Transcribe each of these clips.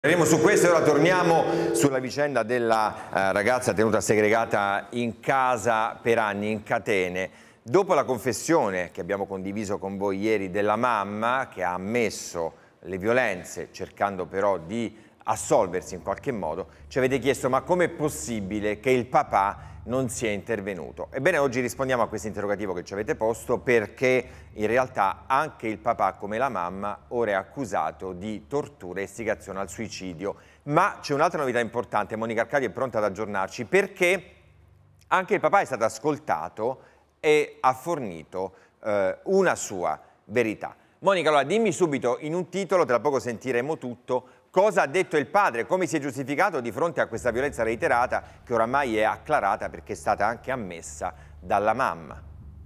Torneremo su questo e ora torniamo sulla vicenda della ragazza tenuta segregata in casa per anni, in catene. Dopo la confessione che abbiamo condiviso con voi ieri della mamma, che ha ammesso le violenze cercando però di assolversi in qualche modo, ci avete chiesto ma com'è possibile che il papà non sia intervenuto? Ebbene, oggi rispondiamo a questo interrogativo che ci avete posto, perché in realtà anche il papà, come la mamma, ora è accusato di tortura e istigazione al suicidio. Ma c'è un'altra novità importante, Monica Arcadio è pronta ad aggiornarci, perché anche il papà è stato ascoltato e ha fornito una sua verità. Monica, allora dimmi subito in un titolo, tra poco sentiremo tutto, cosa ha detto il padre, come si è giustificato di fronte a questa violenza reiterata che oramai è acclarata perché è stata anche ammessa dalla mamma.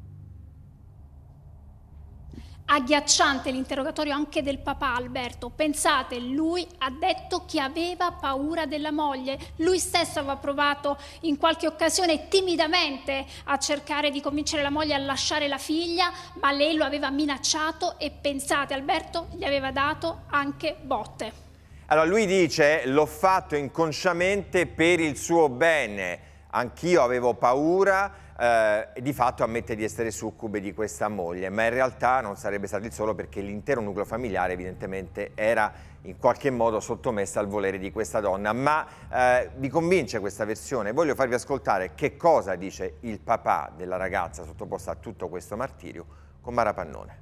Agghiacciante l'interrogatorio anche del papà Alberto. Pensate, lui ha detto che aveva paura della moglie. Lui stesso aveva provato in qualche occasione timidamente a cercare di convincere la moglie a lasciare la figlia, ma lei lo aveva minacciato e pensate, Alberto gli aveva dato anche botte. Allora lui dice: l'ho fatto inconsciamente per il suo bene, anch'io avevo paura. Di fatto ammette di essere succube di questa moglie, ma in realtà non sarebbe stato il solo, perché l'intero nucleo familiare evidentemente era in qualche modo sottomessa al volere di questa donna. Ma vi convince questa versione? Voglio farvi ascoltare che cosa dice il papà della ragazza sottoposta a tutto questo martirio con Mara Pannone.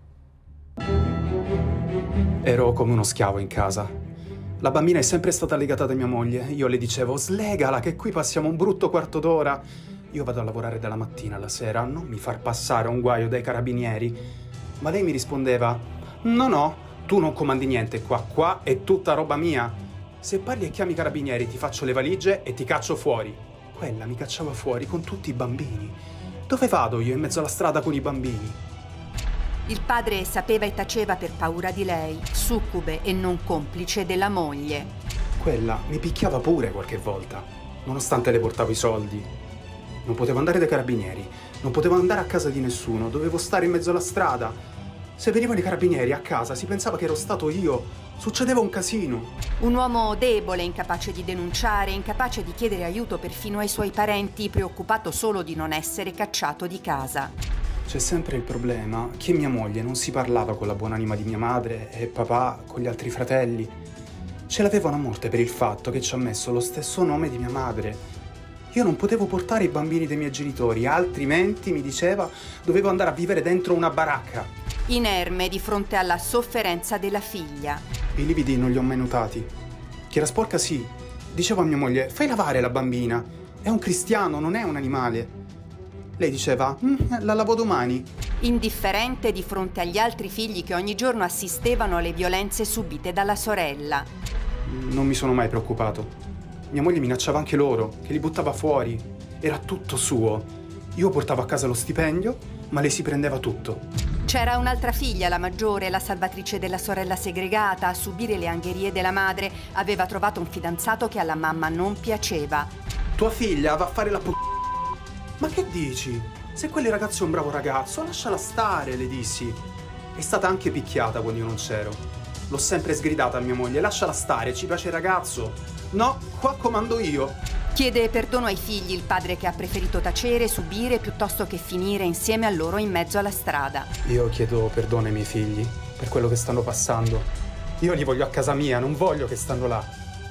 Ero come uno schiavo in casa. La bambina è sempre stata legata da mia moglie. Io le dicevo: slegala, che qui passiamo un brutto quarto d'ora. Io vado a lavorare dalla mattina alla sera, non mi far passare un guaio dai carabinieri. Ma lei mi rispondeva: no, tu non comandi niente qua è tutta roba mia. Se parli e chiami i carabinieri ti faccio le valigie e ti caccio fuori. Quella mi cacciava fuori con tutti i bambini. Dove vado io in mezzo alla strada con i bambini? Il padre sapeva e taceva per paura di lei, succube e non complice della moglie. Quella mi picchiava pure qualche volta, nonostante le portavo i soldi. Non potevo andare dai carabinieri, non potevo andare a casa di nessuno, dovevo stare in mezzo alla strada. Se venivano i carabinieri a casa si pensava che ero stato io, succedeva un casino. Un uomo debole, incapace di denunciare, incapace di chiedere aiuto perfino ai suoi parenti, preoccupato solo di non essere cacciato di casa. C'è sempre il problema che mia moglie non si parlava con la buonanima di mia madre e papà con gli altri fratelli. Ce l'avevano a morte per il fatto che ci ha messo lo stesso nome di mia madre. Io non potevo portare i bambini dei miei genitori, altrimenti, mi diceva, dovevo andare a vivere dentro una baracca. Inerme di fronte alla sofferenza della figlia. I lividi non li ho mai notati. Che era sporca sì. Dicevo a mia moglie: fai lavare la bambina, è un cristiano, non è un animale. Lei diceva: la lavo domani. Indifferente di fronte agli altri figli che ogni giorno assistevano alle violenze subite dalla sorella. Non mi sono mai preoccupato. Mia moglie minacciava anche loro, che li buttava fuori. Era tutto suo. Io portavo a casa lo stipendio, ma lei si prendeva tutto. C'era un'altra figlia, la maggiore, la salvatrice della sorella segregata, a subire le angherie della madre. Aveva trovato un fidanzato che alla mamma non piaceva. Tua figlia va a fare la Ma che dici? Se quel ragazzo è un bravo ragazzo, lasciala stare, le dissi. È stata anche picchiata quando io non c'ero. L'ho sempre sgridata a mia moglie: lasciala stare, ci piace il ragazzo. No, qua comando io. Chiede perdono ai figli il padre, che ha preferito tacere, subire, piuttosto che finire insieme a loro in mezzo alla strada. Io chiedo perdono ai miei figli per quello che stanno passando. Io li voglio a casa mia, non voglio che stanno là.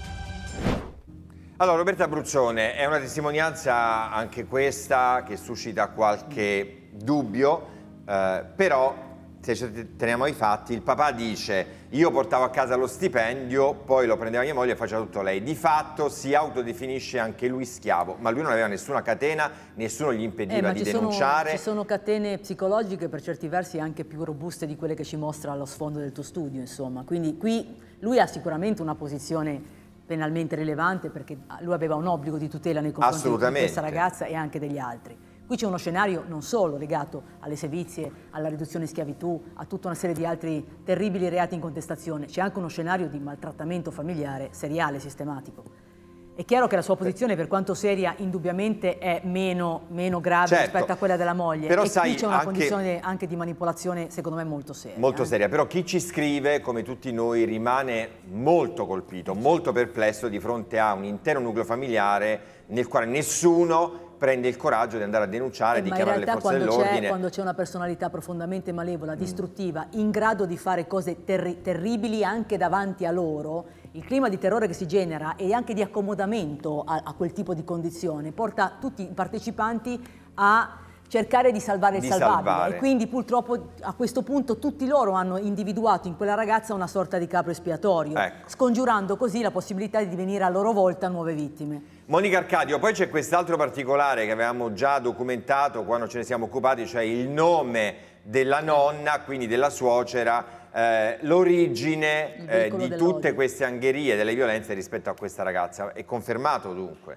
Allora, Roberta Bruccione, è una testimonianza anche questa che suscita qualche dubbio, però se ci teniamo ai fatti, il papà dice: io portavo a casa lo stipendio, poi lo prendeva mia moglie e faceva tutto lei. Di fatto si autodefinisce anche lui schiavo, ma lui non aveva nessuna catena, nessuno gli impediva di denunciare. Ci sono catene psicologiche per certi versi anche più robuste di quelle che ci mostra allo sfondo del tuo studio, insomma. Quindi qui lui ha sicuramente una posizione penalmente rilevante, perché lui aveva un obbligo di tutela nei confronti di questa ragazza e anche degli altri. Qui c'è uno scenario non solo legato alle sevizie, alla riduzione in schiavitù, a tutta una serie di altri terribili reati in contestazione, c'è anche uno scenario di maltrattamento familiare seriale, sistematico. È chiaro che la sua posizione, per quanto seria, indubbiamente è meno grave rispetto a quella della moglie. Però e sai, qui c'è una condizione anche di manipolazione, secondo me, molto seria. Molto seria, però chi ci scrive, come tutti noi, rimane molto colpito, molto perplesso di fronte a un intero nucleo familiare nel quale nessuno prende il coraggio di andare a denunciare, di chiamare le forze dell'ordine. Quando c'è una personalità profondamente malevola, distruttiva, in grado di fare cose terribili anche davanti a loro, il clima di terrore che si genera e anche di accomodamento a quel tipo di condizione porta tutti i partecipanti a cercare di salvare il salvabile. E quindi purtroppo a questo punto tutti loro hanno individuato in quella ragazza una sorta di capro espiatorio, scongiurando così la possibilità di divenire a loro volta nuove vittime. Monica Arcadio, poi c'è quest'altro particolare che avevamo già documentato quando ce ne siamo occupati, cioè il nome della nonna, quindi della suocera, l'origine di tutte queste angherie, delle violenze rispetto a questa ragazza. È confermato dunque?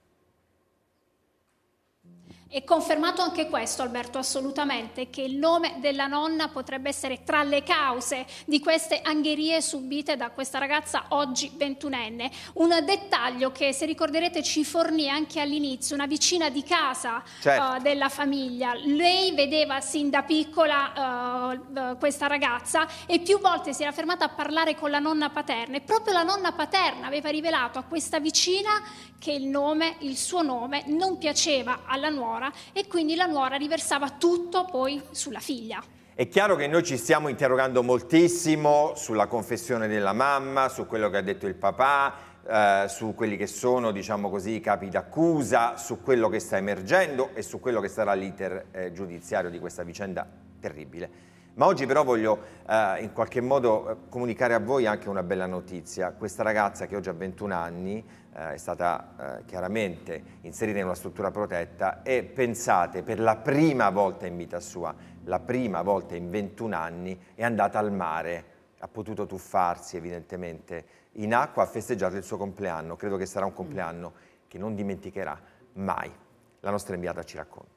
È confermato anche questo, Alberto, assolutamente, che il nome della nonna potrebbe essere tra le cause di queste angherie subite da questa ragazza oggi 21enne. Un dettaglio che, se ricorderete, ci fornì anche all'inizio una vicina di casa della famiglia. Lei vedeva sin da piccola questa ragazza e più volte si era fermata a parlare con la nonna paterna, e proprio la nonna paterna aveva rivelato a questa vicina che il suo nome non piaceva alla nuora, e quindi la nuora riversava tutto poi sulla figlia. È chiaro che noi ci stiamo interrogando moltissimo sulla confessione della mamma, su quello che ha detto il papà, su quelli che sono, diciamo così, i capi d'accusa, su quello che sta emergendo e su quello che sarà l'iter giudiziario di questa vicenda terribile. Ma oggi però voglio in qualche modo comunicare a voi anche una bella notizia. Questa ragazza, che oggi ha 21 anni, è stata chiaramente inserita in una struttura protetta e, pensate, per la prima volta in vita sua, la prima volta in 21 anni, è andata al mare, ha potuto tuffarsi evidentemente in acqua, ha festeggiato il suo compleanno. Credo che sarà un compleanno che non dimenticherà mai. La nostra inviata ci racconta.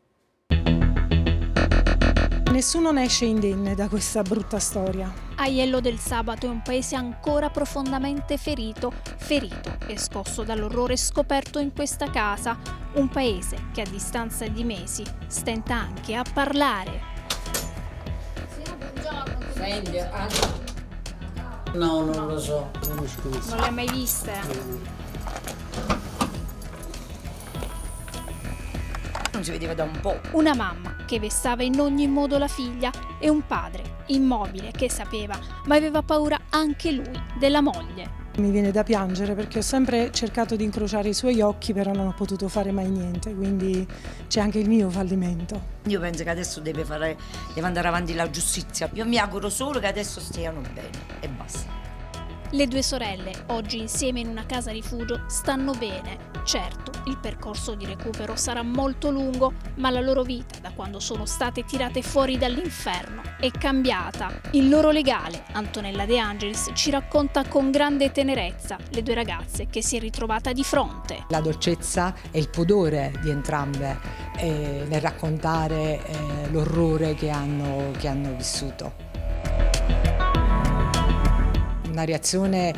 Nessuno ne esce indenne da questa brutta storia. Aiello del Sabato è un paese ancora profondamente ferito e scosso dall'orrore scoperto in questa casa. Un paese che a distanza di mesi stenta anche a parlare. No, non lo so. Non le ha mai viste? Non si vedeva da un po'. Una mamma che vessava in ogni modo la figlia e un padre immobile che sapeva, ma aveva paura anche lui della moglie. Mi viene da piangere perché ho sempre cercato di incrociare i suoi occhi, però non ho potuto fare mai niente, quindi c'è anche il mio fallimento. Io penso che adesso deve andare avanti la giustizia. Io mi auguro solo che adesso stiano bene e basta. Le due sorelle, oggi insieme in una casa rifugio, stanno bene. Certo, il percorso di recupero sarà molto lungo, ma la loro vita, da quando sono state tirate fuori dall'inferno, è cambiata. Il loro legale, Antonella De Angelis, ci racconta con grande tenerezza le due ragazze che si è ritrovata di fronte. La dolcezza e il pudore di entrambe nel raccontare l'orrore che hanno vissuto. Una reazione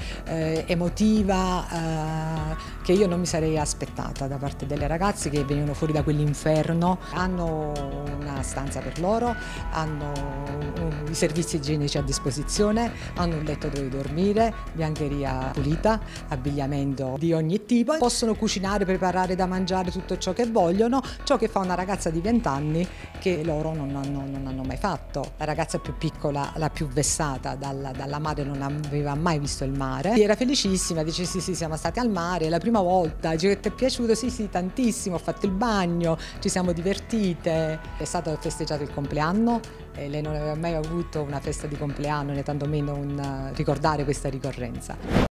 emotiva che io non mi sarei aspettata da parte delle ragazze che venivano fuori da quell'inferno. Hanno una stanza per loro, hanno i servizi igienici a disposizione, hanno un letto dove dormire, biancheria pulita, abbigliamento di ogni tipo. Possono cucinare, preparare da mangiare tutto ciò che vogliono, ciò che fa una ragazza di 20 anni che loro non hanno mai fatto. La ragazza più piccola, la più vessata dalla madre, non aveva mai visto il mare. Era felicissima, dice sì, siamo stati al mare, la prima volta, dice che ti è piaciuto? Sì, tantissimo, ho fatto il bagno, ci siamo divertite. È stato festeggiato il compleanno, lei non aveva mai avuto una festa di compleanno né tantomeno ricordare questa ricorrenza.